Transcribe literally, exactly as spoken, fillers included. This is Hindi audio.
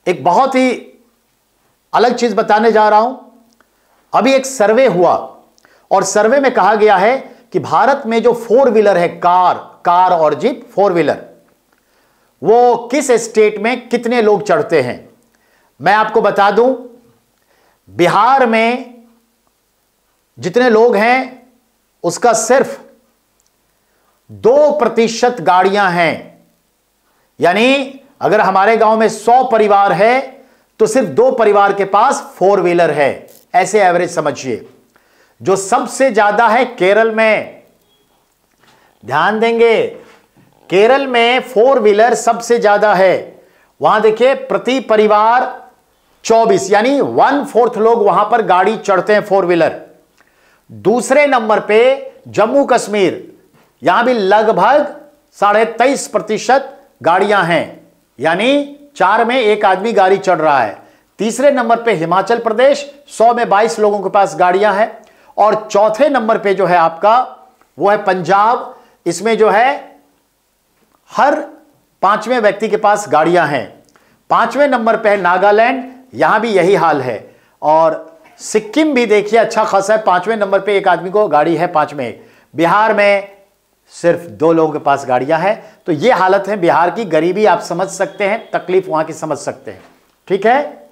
एक बहुत ही अलग चीज बताने जा रहा हूं। अभी एक सर्वे हुआ और सर्वे में कहा गया है कि भारत में जो फोर व्हीलर है, कार कार और जीप फोर व्हीलर, वो किस स्टेट में कितने लोग चढ़ते हैं। मैं आपको बता दूं, बिहार में जितने लोग हैं उसका सिर्फ दो प्रतिशत गाड़ियां हैं। यानी अगर हमारे गांव में सौ परिवार है तो सिर्फ दो परिवार के पास फोर व्हीलर है, ऐसे एवरेज समझिए। जो सबसे ज्यादा है केरल में, ध्यान देंगे, केरल में फोर व्हीलर सबसे ज्यादा है। वहां देखिए प्रति परिवार चौबीस, यानी वन फोर्थ लोग वहां पर गाड़ी चढ़ते हैं फोर व्हीलर। दूसरे नंबर पे जम्मू कश्मीर, यहां भी लगभग साढ़े तेईस प्रतिशत गाड़ियां हैं, यानी चार में एक आदमी गाड़ी चढ़ रहा है। तीसरे नंबर पे हिमाचल प्रदेश, सौ में बाईस लोगों के पास गाड़ियां हैं। और चौथे नंबर पे जो है आपका वो है पंजाब, इसमें जो है हर पांचवें व्यक्ति के पास गाड़ियां हैं। पांचवें नंबर पे है नागालैंड, यहां भी यही हाल है। और सिक्किम भी देखिए अच्छा खासा है, पांचवें नंबर पे एक आदमी को गाड़ी है, पांचवें। बिहार में सिर्फ दो लोगों के पास गाड़ियां हैं। तो ये हालत है बिहार की। गरीबी आप समझ सकते हैं, तकलीफ वहां की समझ सकते हैं, ठीक है।